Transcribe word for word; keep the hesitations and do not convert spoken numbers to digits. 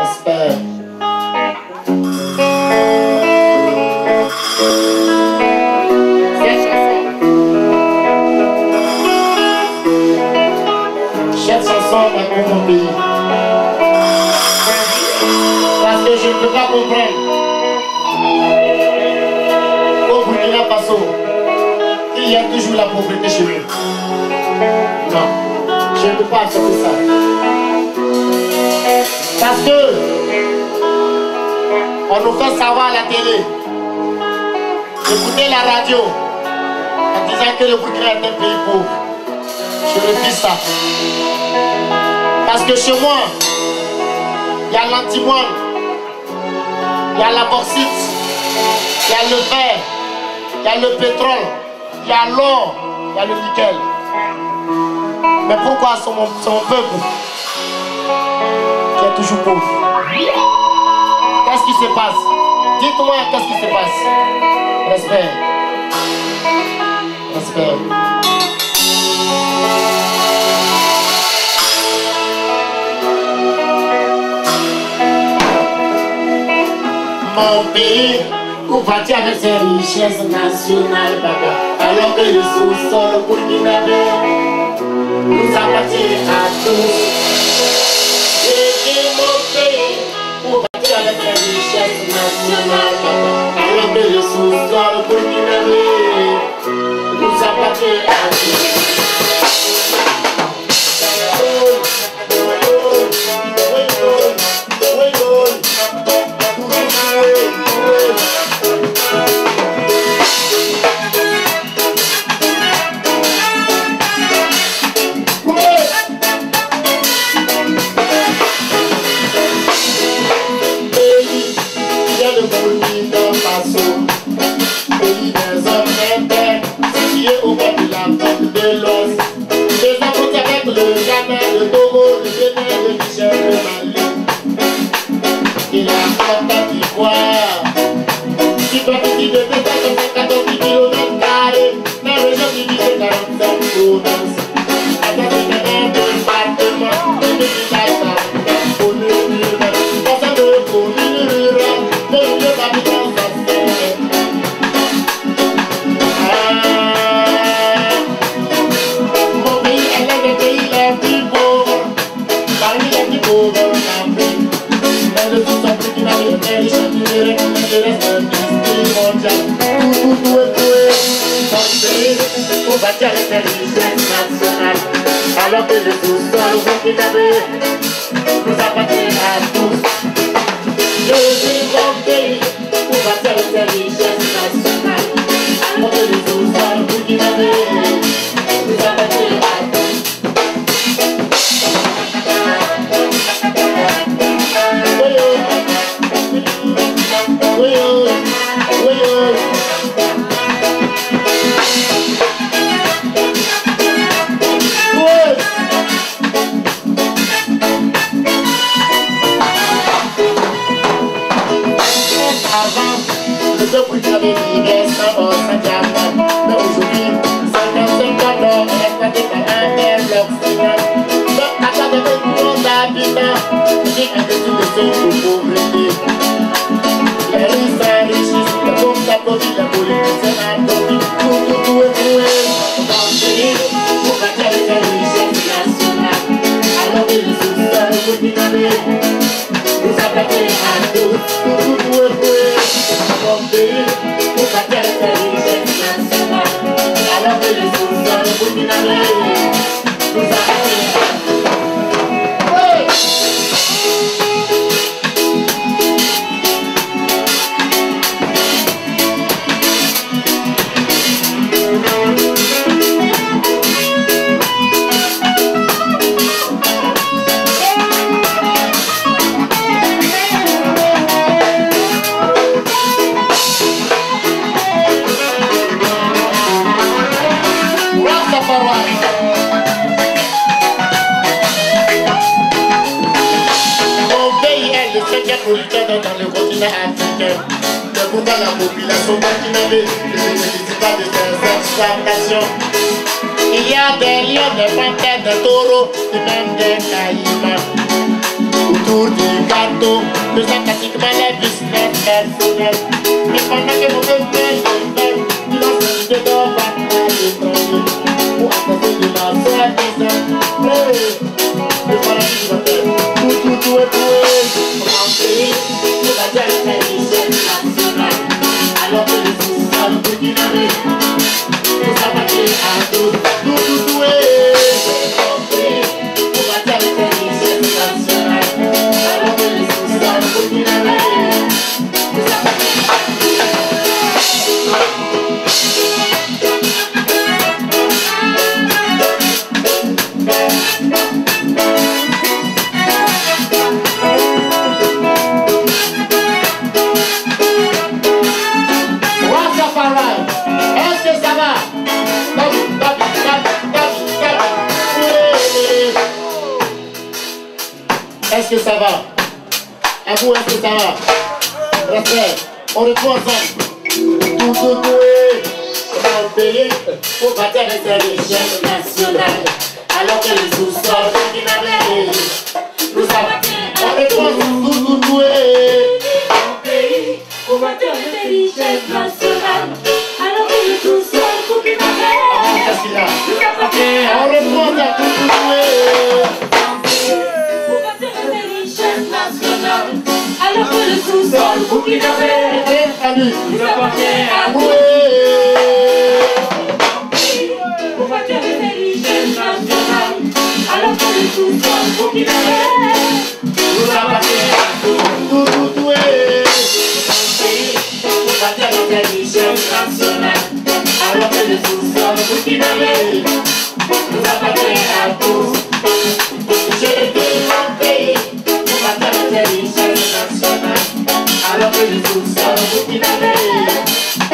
Respect. Cette chanson est pour mon pays. Parce que je ne peux pas comprendre au Burkina Faso qu'il y a toujours la pauvreté chez nous. Non, je ne peux pas accepter ça. Parce que on nous fait savoir à la télé, écouter la radio en disant que le Burkina est un pays pauvre. Je refuse ça. Parce que chez moi, il y a l'antimoine, il y a la bauxite, il y a le fer, il y a le pétrole, il y a l'or, il y a le nickel. Mais pourquoi c'est mon, mon peuple qui est toujours pauvre? Qu'est-ce qui se passe? Dites-moi qu'est-ce qui se passe. Respect. Respect. Mon pays, où partir avec ses richesses nationales, baba, alors que le sous-sol burkinabé nous appartient à tous. J'ai dit mon pays, où partir avec ses richesses nationales, baba, alors que le sous-sol burkinabé nous appartient à tous. Alors que le sous-sol burkinabé nous appartient à tous. Je suis mon pays pour bâtir ces richesses nationales. Alors que le sous-sol burkinabé nous appartient à tous. Oui, oui, oui, oui. Le Burkina vivait sans or, sans diamant. Mais aujourd'hui, cinquante-cinq ans d'or est exploité par un tel l'Occident. Donc, à quatre millions d'habitants, j'ai un petit de ceux de pauvreté. Les riches s'enrichissent, les pauvres s'approprient, les politiciens s'approprient. Tout, tout, tout est troué. Dans le pays, pour bâtir les richesses nationales. Alors que le sous-sol burkinabé nous appartient à tous. Tout, tout, tout est troué. Mon pays, pour bâtir les richesses nationales. Alors que le sous-sol burkinabé nous appartient à tous. Dans le continent africain, c'est pourquoi la population burkinabé ne bénéficie pas de ces exploitations. Il y a des lions, des panthères, des taureaux et même des caïmans autour du Ghana. photos de sa pratiquement la business personnelle. Et pendant que vous faites faire une belle, tu vas se dire de pas l'étranger. Pour attendre de la soi-disant. Et voilà ce qu'il va faire. Tout, tout, tout est trouvé. Comment pays, tout va dire la richesse nationale. Alors que les sous-sols burkinabés, tout ça va créer à tous. Tout, tout, tout est. Comment pays, tout va dire la richesse nationale. Alors que les sous-sols burkinabés, tout ça va créer à tous. Est-ce que ça va? Est-ce que ça va? À vous, est-ce que ça va? Respect, on est tous ensemble. Tout, tout, tout est dans le pays pour bâtir les richesses nationales. Alors que les sous-sols qui n'avaient nous savons, on est tous ensemble. Tout, tout, tout est dans le pays pour bâtir les richesses nationales. Alors que les sous-sols qui n'avaient qu'est-ce qu'il a? On reprend à tout, tout, tout est alors que le sous-sol burkinabé nous appartient à vous. Pour bâtir les richesses nationales, alors que le sous-sol burkinabé nous appartient à vous. Tout, tout, tout est pour bâtir les richesses nationales, alors que le sous-sol burkinabé nous appartient à tous. Je dis mon pays pour bâtir les richesses nationales. Alors que les sous-sols burkinabés